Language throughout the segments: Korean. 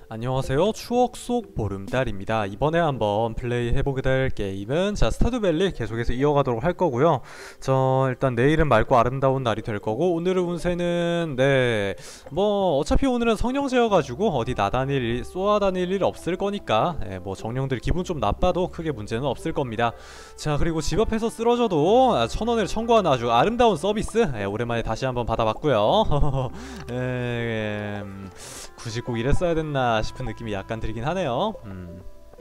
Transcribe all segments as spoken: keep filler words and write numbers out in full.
안녕하세요. 추억 속 보름달입니다. 이번에 한번 플레이 해보게 될 게임은 자 스타듀밸리 계속해서 이어가도록 할 거고요. 저 일단 내일은 맑고 아름다운 날이 될 거고, 오늘의 운세는 네 뭐 어차피 오늘은 성령제여가지고 어디 나다닐 일, 쏘아다닐 일 없을 거니까 네, 뭐 정령들 기분 좀 나빠도 크게 문제는 없을 겁니다. 자, 그리고 집 앞에서 쓰러져도 아, 천 원을 청구하는 아주 아름다운 서비스 네, 오랜만에 다시 한번 받아봤고요. 에, 음, 굳이 꼭 이랬어야 됐나 싶은 느낌이 약간 들긴 하네요. 음.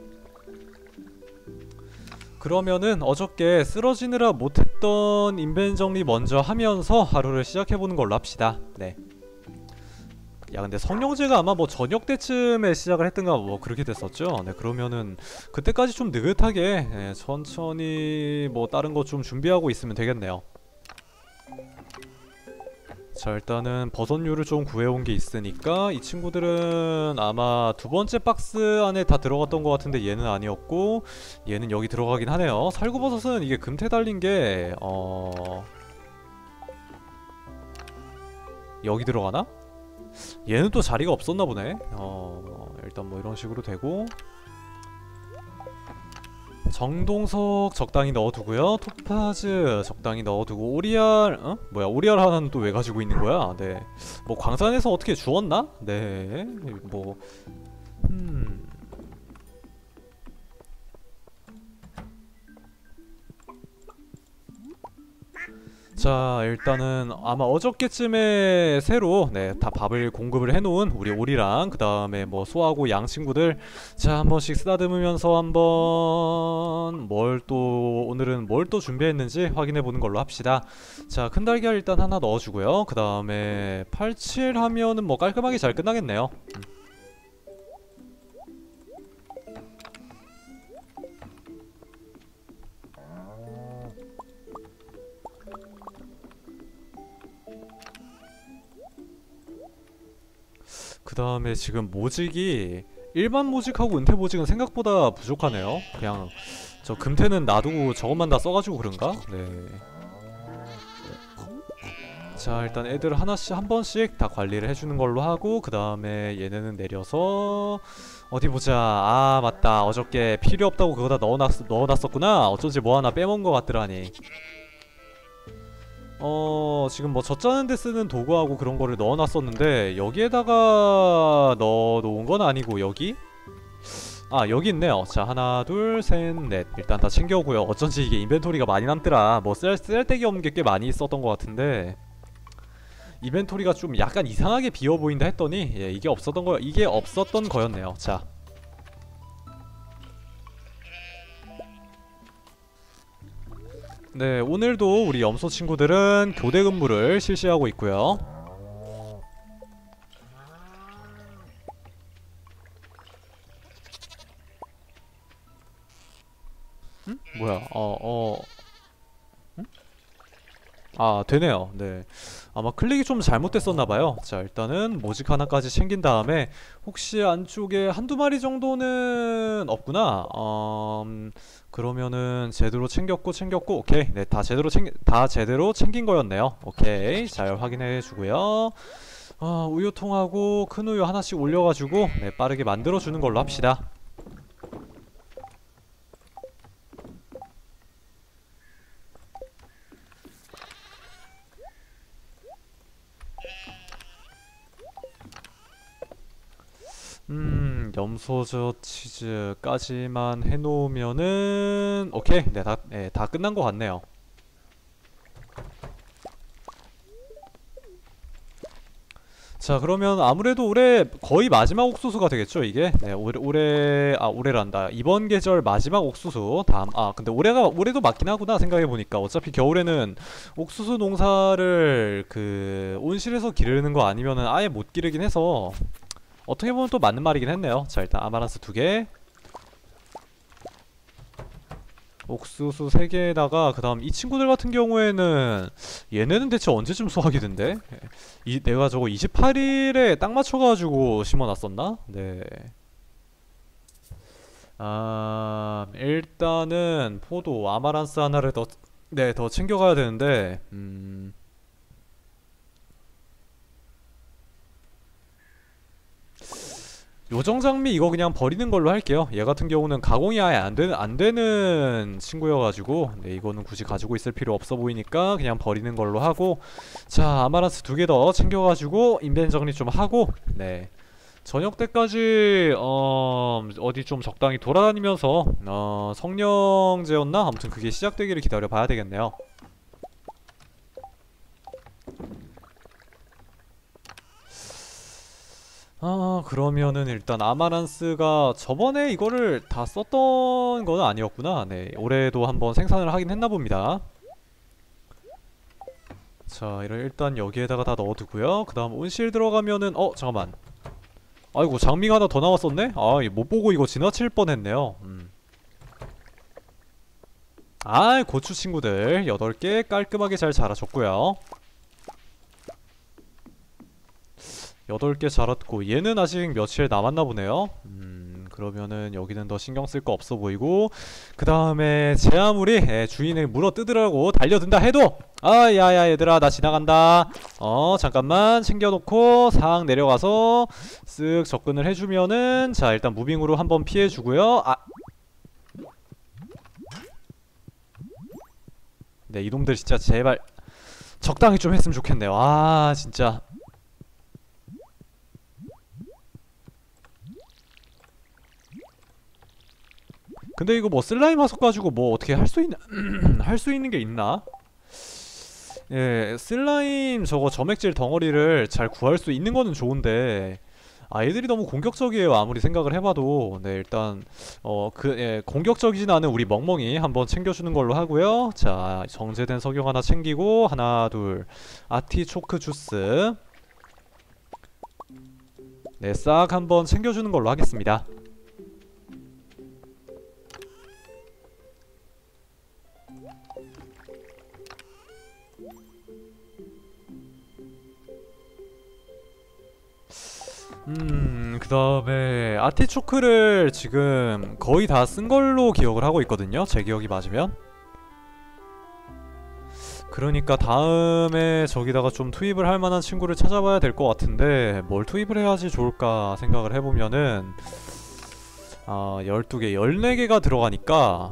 그러면은 어저께 쓰러지느라 못했던 인벤 정리 먼저 하면서 하루를 시작해보는 걸로 합시다. 네. 야, 근데 성령제가 아마 뭐 저녁 때쯤에 시작을 했던가 뭐 그렇게 됐었죠. 네, 그러면은 그때까지 좀 느긋하게 네, 천천히 뭐 다른 거 좀 준비하고 있으면 되겠네요. 자, 일단은 버섯류를 좀 구해온 게 있으니까 이 친구들은 아마 두 번째 박스 안에 다 들어갔던 것 같은데 얘는 아니었고, 얘는 여기 들어가긴 하네요. 살구버섯은 이게 금태 달린 게 어... 여기 들어가나? 얘는 또 자리가 없었나 보네. 어... 일단 뭐 이런 식으로 되고, 정동석 적당히 넣어두고요. 토파즈 적당히 넣어두고, 오리알 어? 뭐야, 오리알 하나는 또 왜 가지고 있는 거야? 네. 뭐 광산에서 어떻게 주웠나? 네. 뭐 음. 자, 일단은 아마 어저께쯤에 새로 네, 다 밥을 공급을 해놓은 우리 오리랑 그 다음에 뭐 소하고 양 친구들 자, 한 번씩 쓰다듬으면서 한번 뭘 또 오늘은 뭘 또 준비했는지 확인해보는 걸로 합시다. 자, 큰 달걀 일단 하나 넣어주고요. 그 다음에 팔칠 하면은 뭐 깔끔하게 잘 끝나겠네요. 음. 그 다음에 지금 모직이 일반 모직하고 은퇴 모직은 생각보다 부족하네요. 그냥 저 금태는 놔두고 저것만 다 써가지고 그런가? 네. 자, 일단 애들 하나씩 한 번씩 다 관리를 해주는 걸로 하고, 그 다음에 얘네는 내려서 어디 보자. 아, 맞다. 어저께 필요 없다고 그거 다 넣어놨, 넣어놨었구나. 어쩐지 뭐 하나 빼먹은 것 같더라니. 어, 지금 뭐 젖자는 데 쓰는 도구하고 그런 거를 넣어놨었는데 여기에다가 넣어놓은 건 아니고, 여기? 아, 여기 있네요. 자, 하나 둘 셋 넷 일단 다 챙겨오고요. 어쩐지 이게 인벤토리가 많이 남더라. 뭐 쓸, 쓸데기 없는 게 꽤 많이 있었던 것 같은데 인벤토리가 좀 약간 이상하게 비어 보인다 했더니 예, 이게 없었던 거 이게 없었던 거였네요. 자, 네, 오늘도 우리 염소 친구들은 교대 근무를 실시하고 있고요. 응? 뭐야? 어, 어. 응? 아, 되네요. 네. 아마 클릭이 좀 잘못됐었나봐요. 자, 일단은 모직 하나까지 챙긴 다음에 혹시 안쪽에 한두 마리 정도는 없구나. 어, 음, 그러면은 제대로 챙겼고 챙겼고 오케이. 네, 다 제대로 챙, 다 제대로 챙긴 거였네요. 오케이. 잘 확인해 주고요. 어, 우유통하고 큰 우유 하나씩 올려가지고 네, 빠르게 만들어주는 걸로 합시다. 음, 염소젓 치즈까지만 해놓으면은 오케이. 네, 다, 네, 다 끝난 것 같네요. 자, 그러면 아무래도 올해 거의 마지막 옥수수가 되겠죠, 이게? 네, 올해, 올해, 아, 올해란다. 이번 계절 마지막 옥수수. 다음, 아, 근데 올해가, 올해도 맞긴 하구나, 생각해보니까. 어차피 겨울에는 옥수수 농사를, 그, 온실에서 기르는 거 아니면은 아예 못 기르긴 해서, 어떻게 보면 또 맞는 말이긴 했네요. 자, 일단 아마란스 두 개. 옥수수 세 개에다가 그 다음 이 친구들 같은 경우에는 얘네는 대체 언제쯤 수확이 된대? 이 내가 저거 이십팔 일에 딱 맞춰가지고 심어놨었나? 네. 아, 일단은 포도 아마란스 하나를 더, 네, 더 챙겨가야 되는데 음... 요정 장미 이거 그냥 버리는 걸로 할게요. 얘 같은 경우는 가공이 아예 안 되는, 안 되는 친구여가지고 네, 이거는 굳이 가지고 있을 필요 없어 보이니까 그냥 버리는 걸로 하고, 자 아마란스 두 개 더 챙겨가지고 인벤 정리 좀 하고, 네 저녁 때까지 어 어디 좀 적당히 돌아다니면서 어 성령제였나? 아무튼 그게 시작되기를 기다려 봐야 되겠네요. 아 그러면은 일단 아마란스가 저번에 이거를 다 썼던 건 아니었구나. 네 올해도 한번 생산을 하긴 했나 봅니다. 자 이를 일단 여기에다가 다 넣어두고요. 그 다음 온실 들어가면은 어 잠깐만, 아이고 장미가 하나 더 나왔었네? 아 못보고 이거 지나칠 뻔했네요. 음. 아 고추 친구들 여덟 개 깔끔하게 잘 자라줬고요. 여덟 개 자랐고 얘는 아직 며칠 남았나 보네요. 음 그러면은 여기는 더 신경 쓸 거 없어 보이고, 그 다음에 제 아무리 예, 주인을 물어 뜯으라고 달려든다 해도 아 야야 얘들아 나 지나간다, 어 잠깐만 챙겨놓고 상 내려가서 쓱 접근을 해주면은, 자 일단 무빙으로 한번 피해주고요. 아 네 이놈들 진짜 제발 적당히 좀 했으면 좋겠네요. 아 진짜. 근데 이거 뭐 슬라임 화석 가지고 뭐 어떻게 할 수 있나 할 수 있는 게 있나? 예, 슬라임 저거 점액질 덩어리를 잘 구할 수 있는 거는 좋은데 아 얘들이 너무 공격적이에요. 아무리 생각을 해봐도. 네 일단 어 그 예, 공격적이진 않은 우리 멍멍이 한번 챙겨주는 걸로 하고요. 자 정제된 석영 하나 챙기고, 하나 둘 아티초크 주스 네 싹 한번 챙겨주는 걸로 하겠습니다. 음, 그 다음에 아티초크를 지금 거의 다 쓴 걸로 기억을 하고 있거든요. 제 기억이 맞으면. 그러니까 다음에 저기다가 좀 투입을 할 만한 친구를 찾아봐야 될 것 같은데 뭘 투입을 해야지 좋을까 생각을 해보면은 아, 열두 개, 열네 개가 들어가니까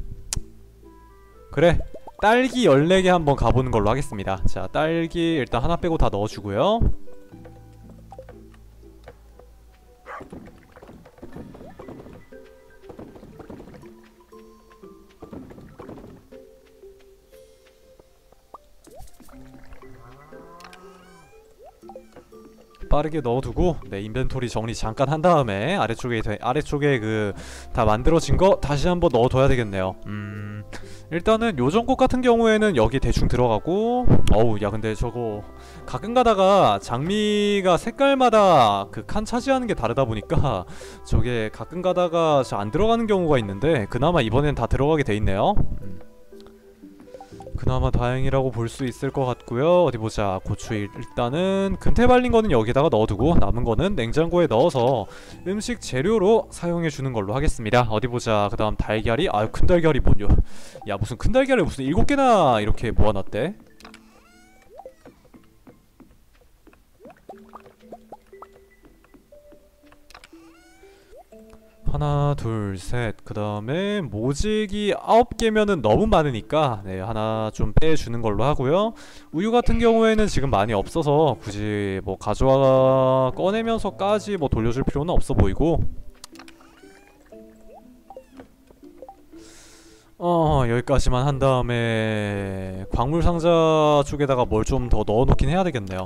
그래! 딸기 열네 개 한번 가보는 걸로 하겠습니다. 자, 딸기 일단 하나 빼고 다 넣어주고요. 빠르게 넣어두고 네 인벤토리 정리 잠깐 한 다음에 아래쪽에 되, 아래쪽에 그 다 만들어진 거 다시 한번 넣어둬야 되겠네요. 음 일단은 요정꽃 같은 경우에는 여기 대충 들어가고, 어우 야 근데 저거 가끔 가다가 장미가 색깔마다 그 칸 차지하는 게 다르다 보니까 저게 가끔 가다가 잘 안 들어가는 경우가 있는데 그나마 이번엔 다 들어가게 돼 있네요. 음. 그나마 다행이라고 볼 수 있을 것 같고요. 어디 보자. 고추 일단은 근태 발린 거는 여기다가 넣어두고 남은 거는 냉장고에 넣어서 음식 재료로 사용해 주는 걸로 하겠습니다. 어디 보자. 그 다음 달걀이, 아유 큰 달걀이 뭐냐. 야 무슨 큰 달걀을 무슨 일곱 개나 이렇게 모아놨대? 하나 둘셋 그 다음에 모직이 아홉 개면은 너무 많으니까 네 하나 좀 빼주는 걸로 하고요. 우유 같은 경우에는 지금 많이 없어서 굳이 뭐 가져와 꺼내면서까지 뭐 돌려줄 필요는 없어 보이고, 어 여기까지만 한 다음에 광물 상자 쪽에다가 뭘 좀 더 넣어놓긴 해야 되겠네요.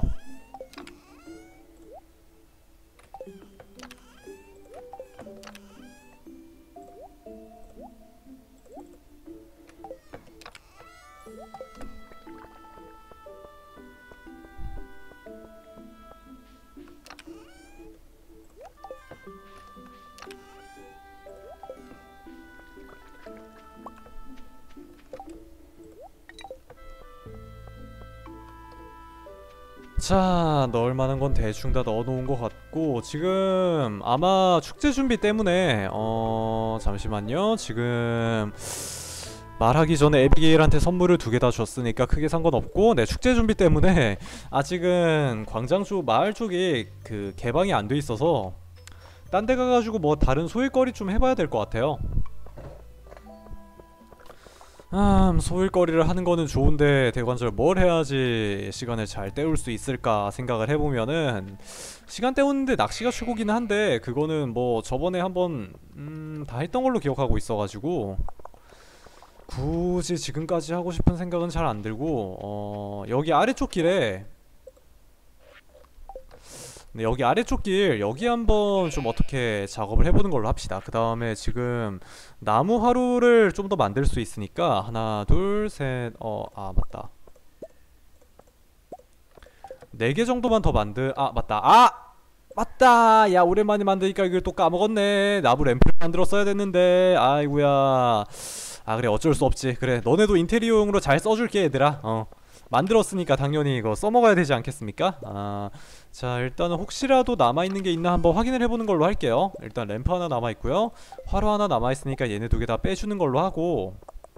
자, 넣을 만한 건 대충 다 넣어놓은 것 같고, 지금 아마 축제 준비 때문에 어... 잠시만요. 지금 말하기 전에 에비게일한테 선물을 두 개 다 줬으니까 크게 상관없고, 네 축제 준비 때문에 아직은 광장 쪽 마을 쪽이 그 개방이 안 돼 있어서 딴 데 가가지고 뭐 다른 소일거리 좀 해봐야 될 것 같아요. 음, 소일거리를 하는 거는 좋은데 대관절 뭘 해야지 시간을 잘 때울 수 있을까 생각을 해보면은, 시간 때우는데 낚시가 최고기는 한데 그거는 뭐 저번에 한번 음, 다 했던 걸로 기억하고 있어가지고 굳이 지금까지 하고 싶은 생각은 잘 안 들고, 어, 여기 아래쪽 길에, 네, 여기 아래쪽 길 여기 한번 좀 어떻게 작업을 해보는 걸로 합시다. 그 다음에 지금 나무 화로를 좀 더 만들 수 있으니까 하나 둘 셋, 어, 아 맞다, 네 개 정도만 더 만들, 아 맞다, 아 맞다, 야 오랜만에 만드니까 이걸 또 까먹었네. 나무 램프를 만들었어야 됐는데, 아이구야. 아 그래, 어쩔 수 없지. 그래, 너네도 인테리어용으로 잘 써줄게 얘들아. 어, 만들었으니까 당연히 이거 써먹어야 되지 않겠습니까? 아, 자 일단은 혹시라도 남아있는 게 있나 한번 확인을 해보는 걸로 할게요. 일단 램프 하나 남아있고요, 화로 하나 남아있으니까 얘네 두 개 다 빼주는 걸로 하고,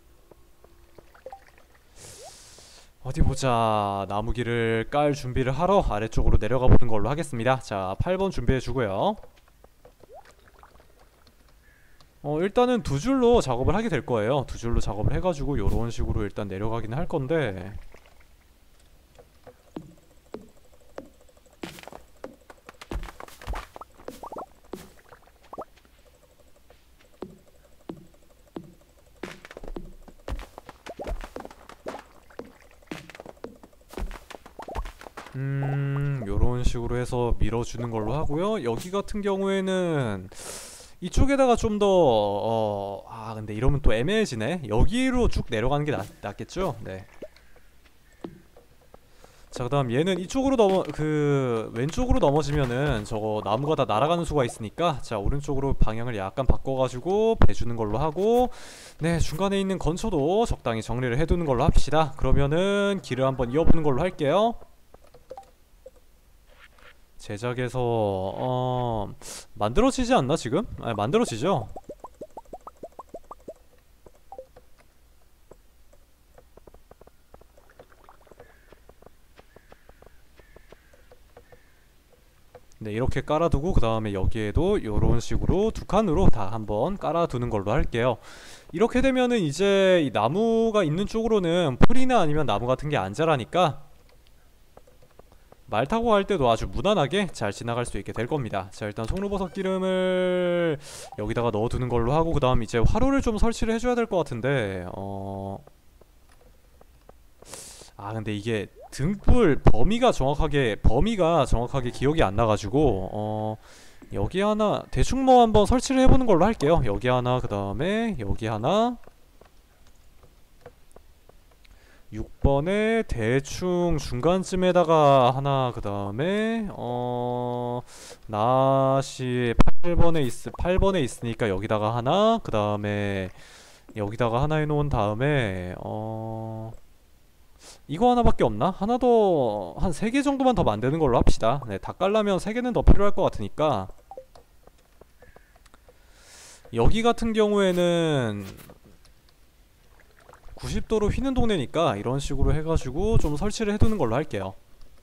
어디 보자. 나무길을 깔 준비를 하러 아래쪽으로 내려가 보는 걸로 하겠습니다. 자 팔 번 준비해주고요. 어 일단은 두 줄로 작업을 하게 될 거예요. 두 줄로 작업을 해가지고 요런 식으로 일단 내려가긴 할 건데, 음 요런 식으로 해서 밀어주는 걸로 하고요. 여기 같은 경우에는 이쪽에다가 좀 더, 어, 아 근데 이러면 또 애매해지네. 여기로 쭉 내려가는 게 낫, 낫겠죠? 네. 자 그다음 얘는 이쪽으로 넘어, 그 왼쪽으로 넘어지면은 저거 나무가 다 날아가는 수가 있으니까, 자 오른쪽으로 방향을 약간 바꿔가지고 배주는 걸로 하고, 네 중간에 있는 건초도 적당히 정리를 해두는 걸로 합시다. 그러면은 길을 한번 이어보는 걸로 할게요. 제작에서 어 만들어지지 않나 지금? 아 만들어지죠? 네 이렇게 깔아두고, 그 다음에 여기에도 요런 식으로 두 칸으로 다 한번 깔아두는 걸로 할게요. 이렇게 되면은 이제 이 나무가 있는 쪽으로는 풀이나 아니면 나무 같은 게 안 자라니까 말 타고 갈 때도 아주 무난하게 잘 지나갈 수 있게 될 겁니다. 자 일단 송로버섯 기름을 여기다가 넣어두는 걸로 하고, 그 다음 이제 화로를 좀 설치를 해줘야 될 것 같은데, 어... 아 근데 이게 등불 범위가 정확하게 범위가 정확하게 기억이 안 나가지고, 어... 여기 하나 대충 뭐 한번 설치를 해보는 걸로 할게요. 여기 하나, 그 다음에 여기 하나, 육 번에 대충 중간쯤에다가 하나, 그 다음에 어... 낫이 팔 번에 있, 팔 번에 있으니까 여기다가 하나, 그 다음에 여기다가 하나 해놓은 다음에 어... 이거 하나밖에 없나? 하나 더, 한 세 개 정도만 더 만드는 걸로 합시다. 네, 다 깔려면 세 개는 더 필요할 것 같으니까. 여기 같은 경우에는 구십 도로 휘는 동네니까 이런 식으로 해가지고 좀 설치를 해두는 걸로 할게요.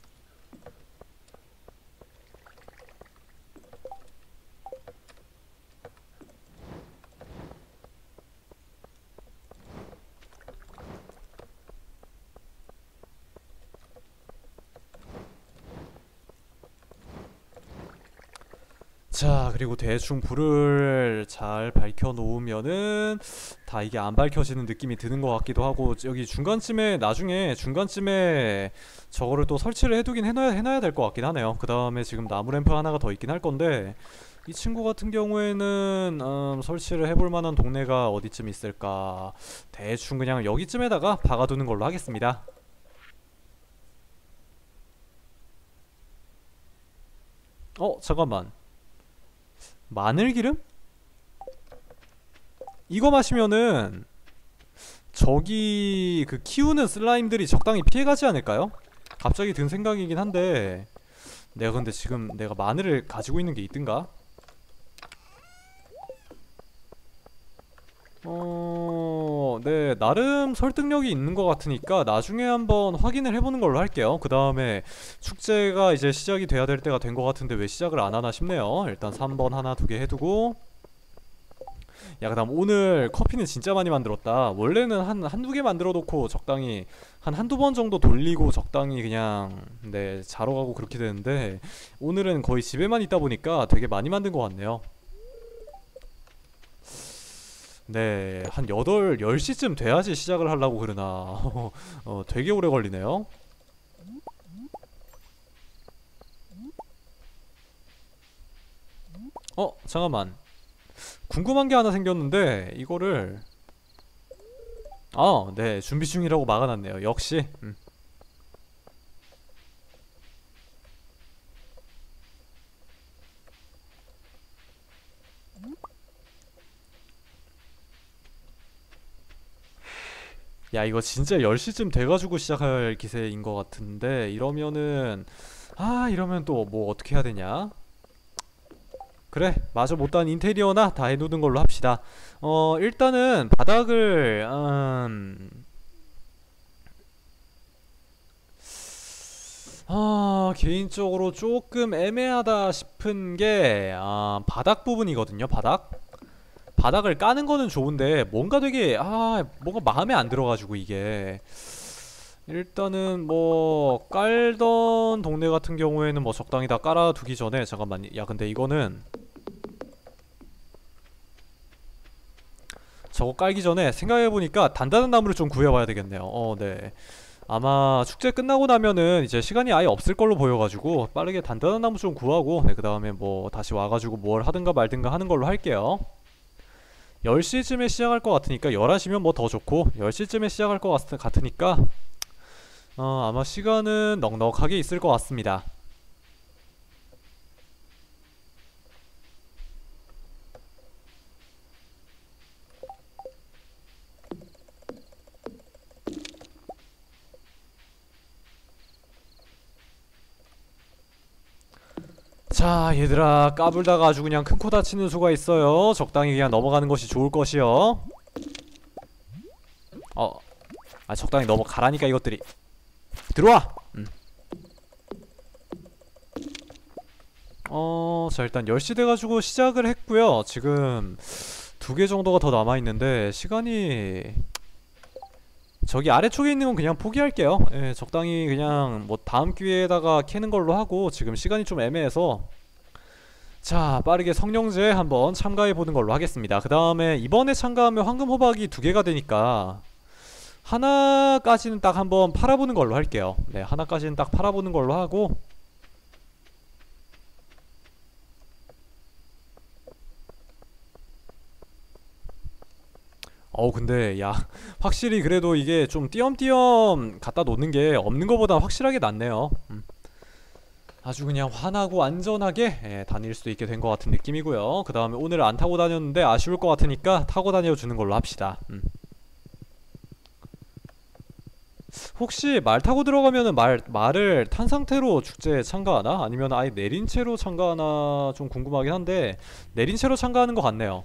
자 그리고 대충 불을 잘 밝혀 놓으면은 다 이게 안 밝혀지는 느낌이 드는 것 같기도 하고, 여기 중간쯤에 나중에 중간쯤에 저거를 또 설치를 해두긴 해놔야, 해놔야 될 것 같긴 하네요. 그 다음에 지금 나무 램프 하나가 더 있긴 할 건데, 이 친구 같은 경우에는 음, 설치를 해볼 만한 동네가 어디쯤 있을까. 대충 그냥 여기쯤에다가 박아두는 걸로 하겠습니다. 어 잠깐만, 마늘기름? 이거 마시면은 저기 그 키우는 슬라임들이 적당히 피해가지 않을까요? 갑자기 든 생각이긴 한데, 내가 근데 지금 내가 마늘을 가지고 있는 게 있든가? 어... 뭐, 네, 나름 설득력이 있는 것 같으니까 나중에 한번 확인을 해보는 걸로 할게요. 그 다음에 축제가 이제 시작이 돼야 될 때가 된 것 같은데 왜 시작을 안 하나 싶네요. 일단 삼 번 하나 두 개 해두고. 야, 그 다음 오늘 커피는 진짜 많이 만들었다. 원래는 한, 한두 개 만들어 놓고 적당히 한 한두 번 정도 돌리고 적당히 그냥 네, 자러 가고 그렇게 되는데 오늘은 거의 집에만 있다 보니까 되게 많이 만든 것 같네요. 네, 한 여덟, 열 시쯤 돼야지 시작을 하려고 그러나 어, 되게 오래 걸리네요. 어, 잠깐만. 궁금한 게 하나 생겼는데 이거를 아, 네, 준비 중이라고 막아놨네요. 역시 음. 야, 이거 진짜 열 시쯤 돼가지고 시작할 기세인 것 같은데 이러면은 아, 이러면 또 뭐 어떻게 해야 되냐? 그래, 마저 못한 인테리어나 다 해놓는 걸로 합시다. 어, 일단은 바닥을 음... 아, 개인적으로 조금 애매하다 싶은 게 아, 바닥 부분이거든요. 바닥. 바닥을 까는 거는 좋은데 뭔가 되게 아, 뭔가 마음에 안 들어가지고 이게 일단은 뭐 깔던 동네 같은 경우에는 뭐 적당히 다 깔아두기 전에 잠깐만, 야 근데 이거는 저거 깔기 전에 생각해보니까 단단한 나무를 좀 구해봐야 되겠네요. 어, 네. 아마 축제 끝나고 나면은 이제 시간이 아예 없을 걸로 보여가지고 빠르게 단단한 나무 좀 구하고 네, 그 다음에 뭐 다시 와가지고 뭘 하든가 말든가 하는 걸로 할게요. 열 시쯤에 시작할 것 같으니까 열한 시면 뭐 더 좋고 열 시쯤에 시작할 것 같, 같으니까 어, 아마 시간은 넉넉하게 있을 것 같습니다. 자, 얘들아, 까불다가 아주 그냥 큰 코 다치는 수가 있어요. 적당히 그냥 넘어가는 것이 좋을 것이요. 어, 아, 적당히 넘어가라니까 이것들이. 들어와! 음. 어, 자, 일단 열 시 돼가지고 시작을 했고요. 지금 두 개 정도가 더 남아있는데 시간이 저기 아래쪽에 있는 건 그냥 포기할게요. 예, 적당히 그냥 뭐 다음 기회에다가 캐는 걸로 하고 지금 시간이 좀 애매해서 자, 빠르게 성령제 한번 참가해보는 걸로 하겠습니다. 그 다음에 이번에 참가하면 황금 호박이 두 개가 되니까 하나까지는 딱 한번 팔아보는 걸로 할게요. 네, 하나까지는 딱 팔아보는 걸로 하고 어우 근데 야 확실히 그래도 이게 좀 띄엄띄엄 갖다 놓는 게 없는 것보다 확실하게 낫네요. 음. 아주 그냥 환하고 안전하게 예, 다닐 수 있게 된 것 같은 느낌이고요. 그 다음에 오늘 안 타고 다녔는데 아쉬울 것 같으니까 타고 다녀주는 걸로 합시다. 음. 혹시 말 타고 들어가면은 말, 말을 탄 상태로 축제에 참가하나? 아니면 아예 내린 채로 참가하나 좀 궁금하긴 한데 내린 채로 참가하는 것 같네요.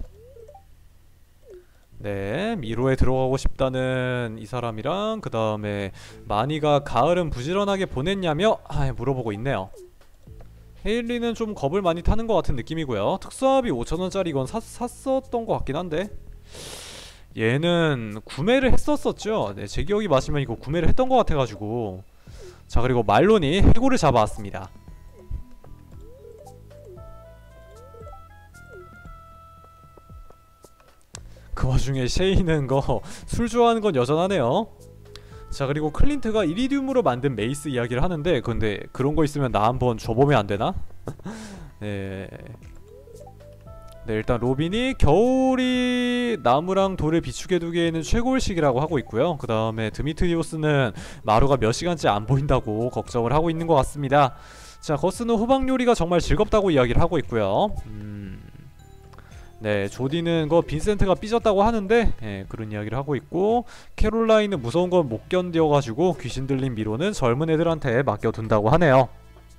네, 미로에 들어가고 싶다는 이 사람이랑 그 다음에 마니가 가을은 부지런하게 보냈냐며 아, 물어보고 있네요. 헤일리는 좀 겁을 많이 타는 것 같은 느낌이고요. 특수합이 오천 원짜리 이건 사, 샀었던 것 같긴 한데 얘는 구매를 했었었죠. 네, 제 기억이 맞으면 이거 구매를 했던 것 같아가지고 자, 그리고 말론이 해골을 잡아왔습니다. 그 와중에 셰이는 거 술 좋아하는 건 여전하네요. 자, 그리고 클린트가 이리듐으로 만든 메이스 이야기를 하는데 근데 그런 거 있으면 나 한번 줘보면 안 되나? 네. 네, 일단 로빈이 겨울이 나무랑 돌을 비추게 두기에는 최고의 시기라고 하고 있고요. 그 다음에 드미트리오스는 마루가 몇 시간째 안 보인다고 걱정을 하고 있는 것 같습니다. 자, 거스는 호박 요리가 정말 즐겁다고 이야기를 하고 있고요. 음... 네, 조디는 그 빈센트가 삐졌다고 하는데 예, 그런 이야기를 하고 있고 캐롤라인은 무서운 건 못 견뎌가지고 귀신 들린 미로는 젊은 애들한테 맡겨둔다고 하네요.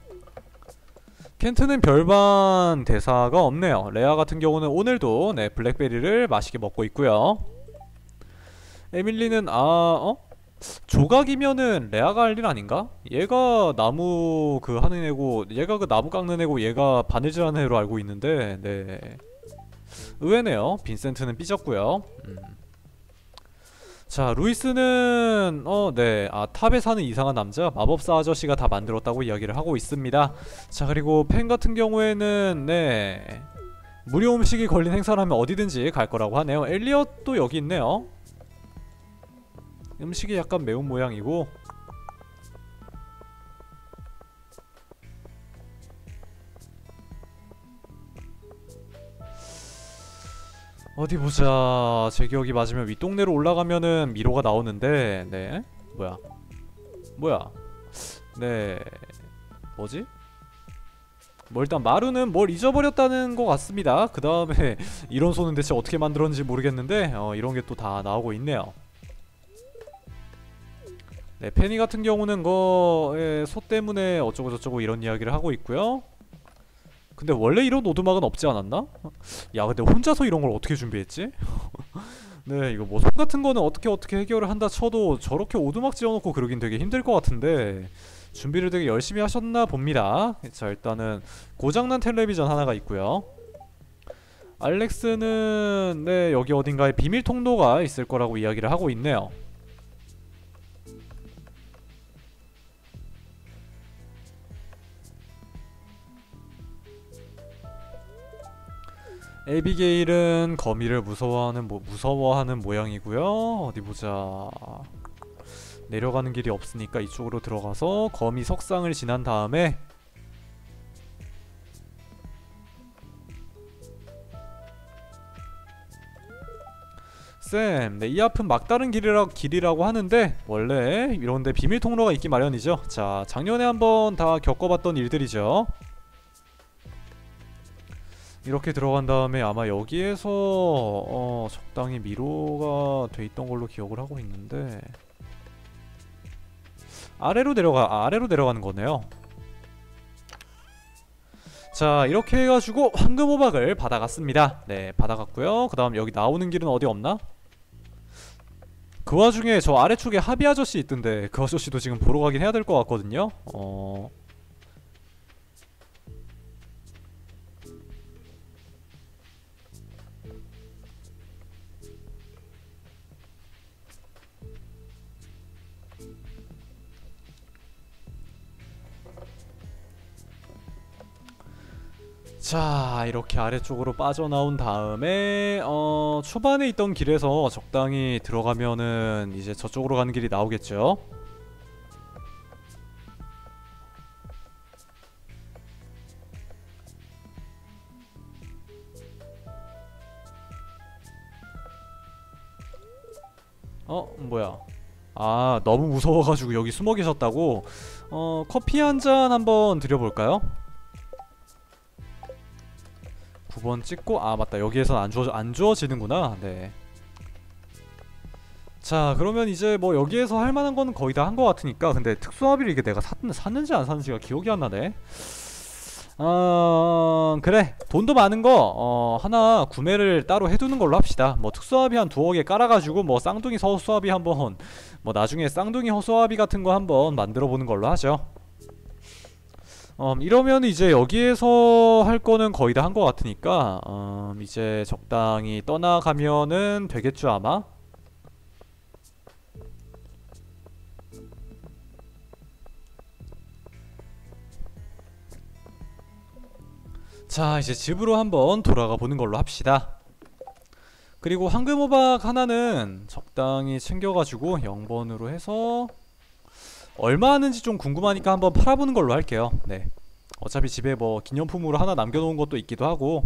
켄트는 별반 대사가 없네요. 레아 같은 경우는 오늘도 네, 블랙베리를 맛있게 먹고 있고요. 에밀리는 아 어? 조각이면은 레아가 할 일 아닌가? 얘가 나무 그 하는 애고 얘가 그 나무 깎는 애고 얘가 바느질하는 애로 알고 있는데 네 의외네요. 빈센트는 삐졌고요. 음. 자 루이스는 어 네 아 탑에 사는 이상한 남자 마법사 아저씨가 다 만들었다고 이야기를 하고 있습니다. 자 그리고 펜 같은 경우에는 네 무료 음식이 걸린 행사를 하면 어디든지 갈 거라고 하네요. 엘리엇도 여기 있네요. 음식이 약간 매운 모양이고 어디 보자. 제 기억이 맞으면 윗동네로 올라가면은 미로가 나오는데 네 뭐야 뭐야 네 뭐지? 뭐 일단 마루는 뭘 잊어버렸다는 것 같습니다. 그 다음에 이런 손은 대체 어떻게 만들었는지 모르겠는데 어 이런게 또 다 나오고 있네요. 네 페니 같은 경우는 거에 소 때문에 어쩌고 저쩌고 이런 이야기를 하고 있고요. 근데 원래 이런 오두막은 없지 않았나? 야 근데 혼자서 이런 걸 어떻게 준비했지? 네 이거 뭐 손 같은 거는 어떻게 어떻게 해결을 한다 쳐도 저렇게 오두막 지어놓고 그러긴 되게 힘들 것 같은데 준비를 되게 열심히 하셨나 봅니다. 자 일단은 고장난 텔레비전 하나가 있고요. 알렉스는 네 여기 어딘가에 비밀 통로가 있을 거라고 이야기를 하고 있네요. 에비게일은 거미를 무서워하는 뭐 무서워하는 모양이고요. 어디 보자. 내려가는 길이 없으니까 이쪽으로 들어가서 거미 석상을 지난 다음에 쌤, 네, 이 앞은 막다른 길이라, 길이라고 하는데 원래 이런데 비밀 통로가 있기 마련이죠. 자, 작년에 한번 다 겪어봤던 일들이죠. 이렇게 들어간 다음에 아마 여기에서 어, 적당히 미로가 돼 있던 걸로 기억을 하고 있는데 아래로 내려가 아, 아래로 내려가는 거네요. 자 이렇게 해가지고 황금호박을 받아갔습니다. 네 받아갔고요. 그 다음 여기 나오는 길은 어디 없나? 그 와중에 저 아래쪽에 하비 아저씨 있던데 그 아저씨도 지금 보러 가긴 해야 될 것 같거든요. 어... 자 이렇게 아래쪽으로 빠져나온 다음에 어 초반에 있던 길에서 적당히 들어가면은 이제 저쪽으로 가는 길이 나오겠죠. 어? 뭐야 아 너무 무서워가지고 여기 숨어 계셨다고? 어 커피 한 잔 한번 드려볼까요? 구 번 찍고 아 맞다 여기에선 안 주어 안 주어지는구나. 네. 자 그러면 이제 뭐 여기에서 할 만한 거는 거의 다 한 거 같으니까 근데 특수화비를 이게 내가 샀, 샀는지 안 샀는지가 기억이 안 나네. 어 그래 돈도 많은 거 어 하나 구매를 따로 해두는 걸로 합시다. 뭐 특수화비 한 두어 개 깔아가지고 뭐 쌍둥이 허수아비 한번 뭐 나중에 쌍둥이 허수아비 같은 거 한번 만들어 보는 걸로 하죠. 음, 이러면 이제 여기에서 할 거는 거의 다 한 것 같으니까 음, 이제 적당히 떠나가면은 되겠죠 아마? 자 이제 집으로 한번 돌아가 보는 걸로 합시다. 그리고 황금호박 하나는 적당히 챙겨가지고 영 번으로 해서 얼마 하는지 좀 궁금하니까 한번 팔아보는 걸로 할게요. 네. 어차피 집에 뭐 기념품으로 하나 남겨놓은 것도 있기도 하고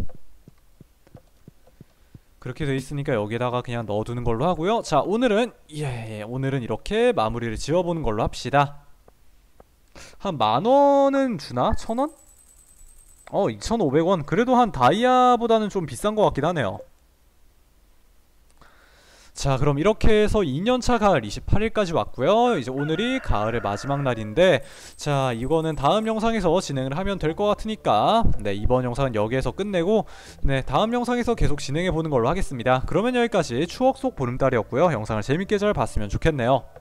그렇게 돼 있으니까 여기다가 그냥 넣어두는 걸로 하고요. 자 오늘은 예 오늘은 이렇게 마무리를 지어보는 걸로 합시다. 한 만원은 주나? 천원? 어 이천오백 원 그래도 한 다이아보다는 좀 비싼 것 같긴 하네요. 자, 그럼 이렇게 해서 이 년차 가을 이십팔 일까지 왔고요. 이제 오늘이 가을의 마지막 날인데, 자, 이거는 다음 영상에서 진행을 하면 될 것 같으니까 네, 이번 영상은 여기에서 끝내고 네, 다음 영상에서 계속 진행해 보는 걸로 하겠습니다. 그러면 여기까지 추억 속 보름달이었고요. 영상을 재밌게 잘 봤으면 좋겠네요.